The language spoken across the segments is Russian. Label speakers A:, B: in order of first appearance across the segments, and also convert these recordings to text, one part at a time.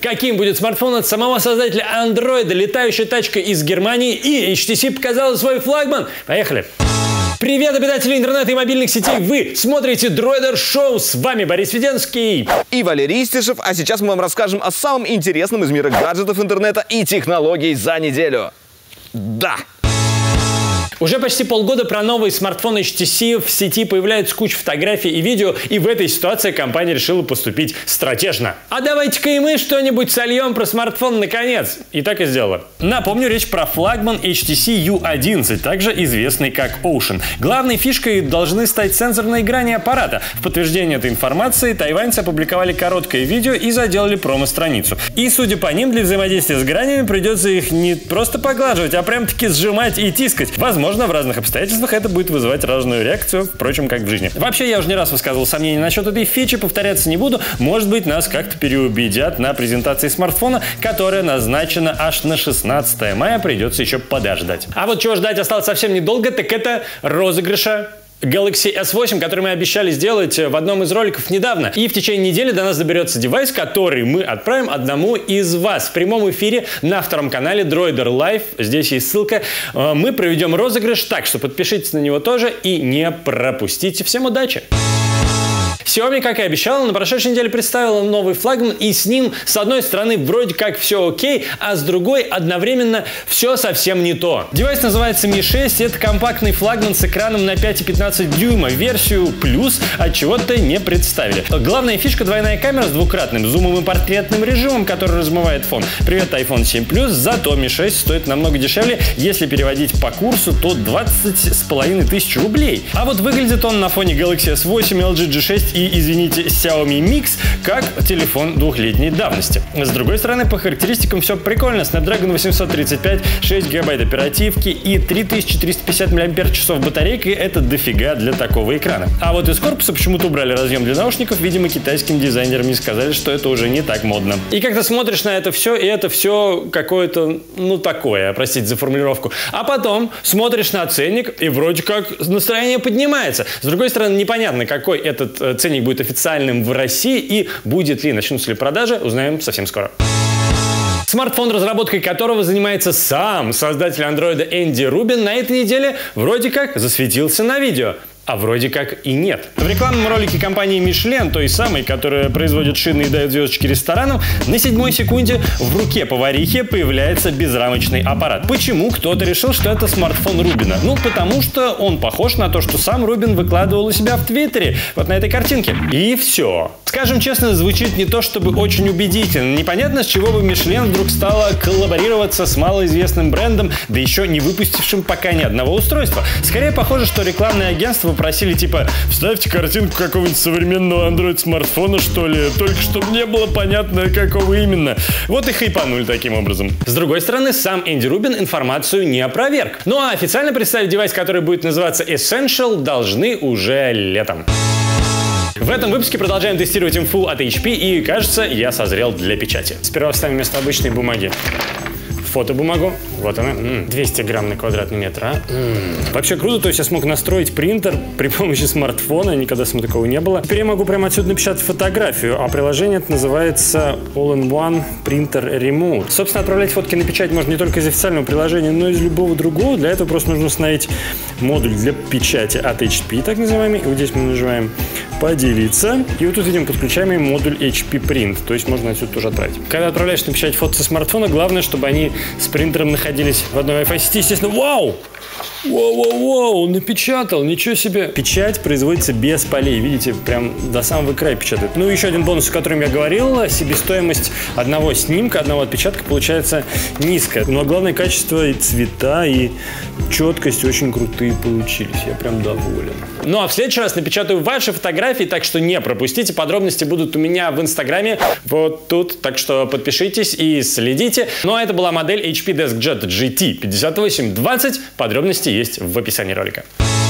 A: Каким будет смартфон от самого создателя Android, летающая тачка из Германии, и HTC показала свой флагман? Поехали! Привет, обитатели интернета и мобильных сетей! Вы смотрите Droider Show, с вами Борис Веденский
B: и Валерий Истишев, а сейчас мы вам расскажем о самом интересном из мира гаджетов интернета и технологий за неделю. Да!
A: Уже почти полгода про новый смартфон HTC в сети появляется куча фотографий и видео, и в этой ситуации компания решила поступить стратежно. А давайте-ка и мы что-нибудь сольем про смартфон наконец. И так и сделала. Напомню, речь про флагман HTC U11, также известный как Ocean. Главной фишкой должны стать сенсорные грани аппарата. В подтверждение этой информации тайваньцы опубликовали короткое видео и заделали промо-страницу. И, судя по ним, для взаимодействия с гранями придется их не просто поглаживать, а прям-таки сжимать и тискать. Возможно, в разных обстоятельствах это будет вызывать разную реакцию, впрочем, как в жизни. Вообще, я уже не раз высказывал сомнения насчет этой фичи, повторяться не буду. Может быть, нас как-то переубедят на презентации смартфона, которая назначена аж на 16 мая, придется еще подождать. А вот чего ждать осталось совсем недолго, так это розыгрыша Galaxy S8, который мы обещали сделать в одном из роликов недавно. И в течение недели до нас доберется девайс, который мы отправим одному из вас. В прямом эфире на втором канале Droider Live, здесь есть ссылка, мы проведем розыгрыш, так что подпишитесь на него тоже и не пропустите. Всем удачи! Xiaomi, как и обещала, на прошедшей неделе представила новый флагман, и с ним, с одной стороны, вроде как все окей, а с другой одновременно все совсем не то. Девайс называется Mi 6, это компактный флагман с экраном на 5,15 дюйма, версию плюс от чего-то не представили. Главная фишка — двойная камера с двукратным зумом и портретным режимом, который размывает фон. Привет, iPhone 7 Plus, зато Mi 6 стоит намного дешевле, если переводить по курсу, то 20,5 тысяч рублей. А вот выглядит он на фоне Galaxy S8, LG G6 и, извините, Xiaomi Mix как телефон двухлетней давности. С другой стороны, по характеристикам все прикольно. Snapdragon 835, 6 гигабайт оперативки и 3350 мАч батарейки — это дофига для такого экрана. А вот из корпуса почему-то убрали разъем для наушников. Видимо, китайским дизайнерам не сказали, что это уже не так модно. И как-то смотришь на это все, и это все какое-то, ну, такое, простите за формулировку. А потом смотришь на ценник, и вроде как настроение поднимается. С другой стороны, непонятно, какой этот ценник будет официальным в России и будет ли, начнутся ли продажи, узнаем совсем скоро. Смартфон, разработкой которого занимается сам создатель андроида Энди Рубин, на этой неделе вроде как засветился на видео. А вроде как и нет. В рекламном ролике компании Michelin, той самой, которая производит шины и дает звездочки ресторанам, на 7-й секунде в руке поварихи появляется безрамочный аппарат. Почему кто-то решил, что это смартфон Рубина? Ну, потому что он похож на то, что сам Рубин выкладывал у себя в Твиттере, вот на этой картинке. И все. Скажем честно, звучит не то чтобы очень убедительно. Непонятно, с чего бы Michelin вдруг стала коллаборироваться с малоизвестным брендом, да еще не выпустившим пока ни одного устройства. Скорее похоже, что рекламное агентство просили типа: вставьте картинку какого-нибудь современного Android-смартфона, что ли, только чтобы не было понятно, какого именно. Вот и хайпанули таким образом. С другой стороны, сам Энди Рубин информацию не опроверг. Ну а официально представить девайс, который будет называться Essential, должны уже летом. В этом выпуске продолжаем тестировать инфу от HP, и, кажется, я созрел для печати. Сперва вставим вместо обычной бумаги фотобумагу. Вот она. 200 грамм на квадратный метр, а? Вообще круто, то есть я смог настроить принтер при помощи смартфона, никогда со мной такого не было. Теперь я могу прямо отсюда напечатать фотографию, а приложение это называется All-in-One Printer Remote. Собственно, отправлять фотки на печать можно не только из официального приложения, но и из любого другого. Для этого просто нужно установить модуль для печати от HP, так называемый. И вот здесь мы нажимаем «Поделиться». И вот тут видим подключаемый модуль HP Print, то есть можно отсюда тоже отправить. Когда отправляешь напечатать фото со смартфона, главное, чтобы они с принтером находились в одной Wi-Fi сети. Естественно, вау! Воу-воу-воу, напечатал, ничего себе. Печать производится без полей, видите, прям до самого края печатает. Ну и еще один бонус, о котором я говорил: себестоимость одного снимка, одного отпечатка получается низкая. Но главное, качество и цвета, и четкость очень крутые получились. Я прям доволен. Ну а в следующий раз напечатаю ваши фотографии, так что не пропустите. Подробности будут у меня в Инстаграме, вот тут. Так что подпишитесь и следите. Ну а это была модель HP DeskJet GT 5820. Подробности есть в описании ролика.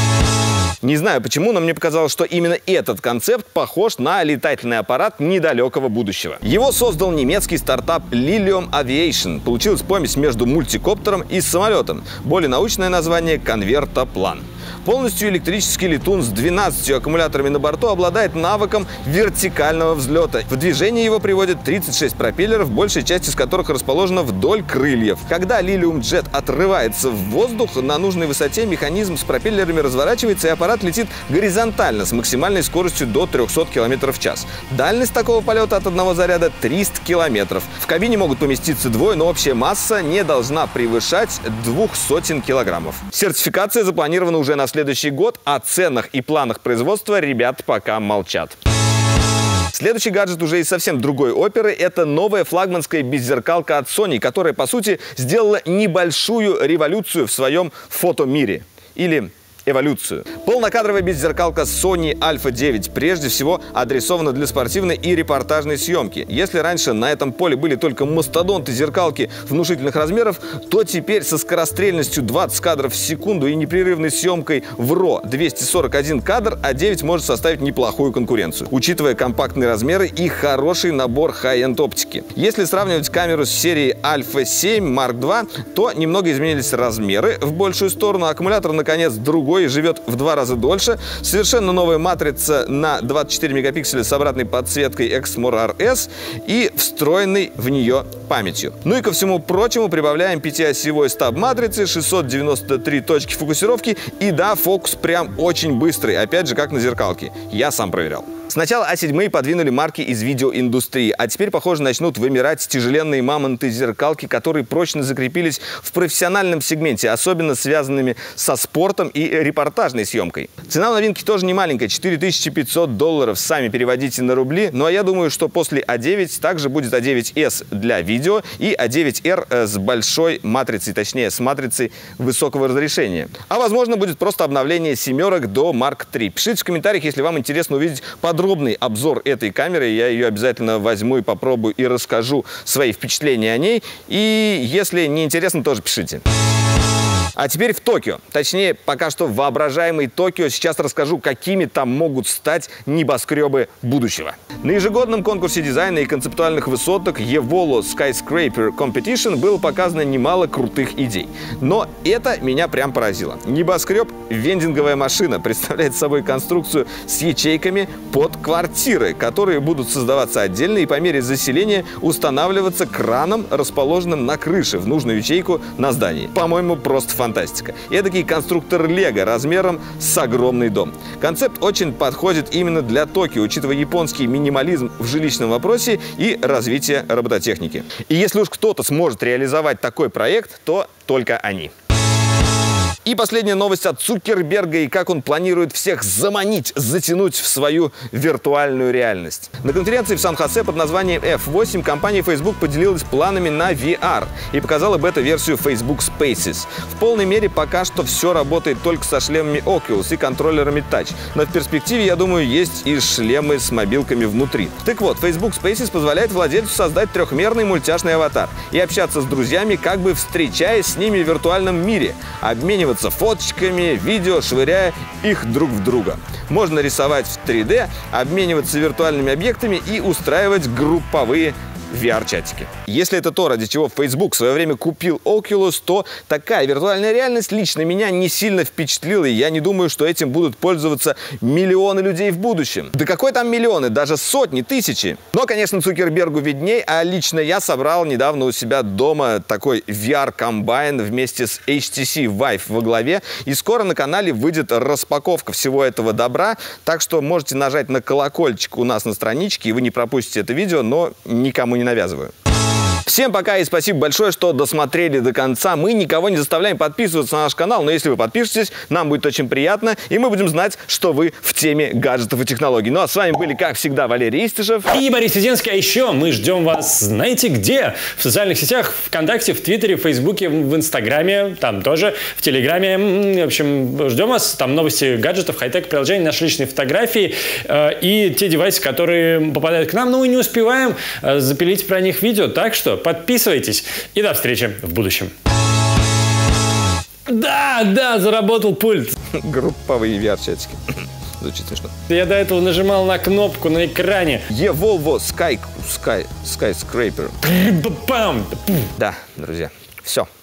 B: Не знаю почему, но мне показалось, что именно этот концепт похож на летательный аппарат недалекого будущего. Его создал немецкий стартап Lilium Aviation. Получилась помесь между мультикоптером и самолетом. Более научное название — конвертоплан. Полностью электрический летун с 12 аккумуляторами на борту обладает навыком вертикального взлета. В движение его приводит 36 пропеллеров, большая часть из которых расположена вдоль крыльев. Когда Lilium Jet отрывается в воздух, на нужной высоте механизм с пропеллерами разворачивается, и аппарат летит горизонтально с максимальной скоростью до 300 км в час. Дальность такого полета от одного заряда 300 км. В кабине могут поместиться двое, но общая масса не должна превышать 200 килограммов. Сертификация запланирована уже на следующий год, о ценах и планах производства ребят пока молчат. Следующий гаджет уже из совсем другой оперы. Это новая флагманская беззеркалка от Sony, которая, по сути, сделала небольшую революцию в своем фотомире. Или эволюцию. Полнокадровая беззеркалка Sony Alpha 9 прежде всего адресована для спортивной и репортажной съемки. Если раньше на этом поле были только мастодонты зеркалки внушительных размеров, то теперь со скорострельностью 20 кадров в секунду и непрерывной съемкой в RAW 241 кадр А9 может составить неплохую конкуренцию, учитывая компактные размеры и хороший набор хай-энд оптики. Если сравнивать камеру с серией Alpha 7 Mark II, то немного изменились размеры в большую сторону, аккумулятор наконец другой и живет в 2 раза дольше. Совершенно новая матрица на 24 мегапикселя с обратной подсветкой Exmor RS и встроенной в нее памятью. Ну и ко всему прочему прибавляем 5-осевой стаб матрицы, 693 точки фокусировки и да, фокус прям очень быстрый, опять же как на зеркалке. Я сам проверял. Сначала А7 подвинули марки из видеоиндустрии, а теперь, похоже, начнут вымирать тяжеленные мамонты-зеркалки, которые прочно закрепились в профессиональном сегменте, особенно связанными со спортом и репортажной съемкой. Цена у новинки тоже не маленькая, $4500, сами переводите на рубли. Ну а я думаю, что после А9 также будет А9S для видео и А9R с большой матрицей, точнее с матрицей высокого разрешения. А возможно будет просто обновление семерок до Mark III. Пишите в комментариях, если вам интересно увидеть подробный обзор этой камеры. Я ее обязательно возьму и попробую и расскажу свои впечатления о ней. И если не интересно, тоже пишите. А теперь в Токио. Точнее, пока что в воображаемой Токио. Сейчас расскажу, какими там могут стать небоскребы будущего. На ежегодном конкурсе дизайна и концептуальных высоток Evolo Skyscraper Competition было показано немало крутых идей. Но это меня прям поразило. Небоскреб вендинговая машина представляет собой конструкцию с ячейками под квартиры, которые будут создаваться отдельно и по мере заселения устанавливаться краном, расположенным на крыше в нужную ячейку на здании. По-моему, просто фантастика. Эдакий конструктор Лего размером с огромный дом. Концепт очень подходит именно для Токио, учитывая японский минимализм в жилищном вопросе и развитие робототехники. И если уж кто-то сможет реализовать такой проект, то только они. И последняя новость от Цукерберга и как он планирует всех заманить, затянуть в свою виртуальную реальность. На конференции в Сан-Хосе под названием F8 компания Facebook поделилась планами на VR и показала бета-версию Facebook Spaces. В полной мере пока что все работает только со шлемами Oculus и контроллерами Touch. Но в перспективе, я думаю, есть и шлемы с мобилками внутри. Так вот, Facebook Spaces позволяет владельцу создать трехмерный мультяшный аватар и общаться с друзьями, как бы встречаясь с ними в виртуальном мире, обмениваться фоточками, видео, швыряя их друг в друга. Можно рисовать в 3D, обмениваться виртуальными объектами и устраивать групповые VR-чатики. Если это то, ради чего Facebook в свое время купил Oculus, то такая виртуальная реальность лично меня не сильно впечатлила, и я не думаю, что этим будут пользоваться миллионы людей в будущем. Да какой там миллионы, даже сотни, тысячи. Но, конечно, Цукербергу видней, а лично я собрал недавно у себя дома такой VR-комбайн вместе с HTC Vive во главе, и скоро на канале выйдет распаковка всего этого добра, так что можете нажать на колокольчик у нас на страничке, и вы не пропустите это видео, но никому не навязываю. Всем пока и спасибо большое, что досмотрели до конца. Мы никого не заставляем подписываться на наш канал, но если вы подпишетесь, нам будет очень приятно, и мы будем знать, что вы в теме гаджетов и технологий. Ну а с вами были, как всегда, Валерий Истишев
A: и Борис Веденский. А еще мы ждем вас, знаете где? В социальных сетях, ВКонтакте, в Твиттере, в Фейсбуке, в Инстаграме, там тоже, в Телеграме. В общем, ждем вас. Там новости гаджетов, хай-тек, приложений, наши личные фотографии и те девайсы, которые попадают к нам. Но мы не успеваем запилить про них видео, так что подписывайтесь и до встречи в будущем. Да, заработал пульт.
B: Групповые VR-чатики. Звучит смешно.
A: Я до этого нажимал на кнопку на экране.
B: Evolo Skyscraper. Да, друзья, все.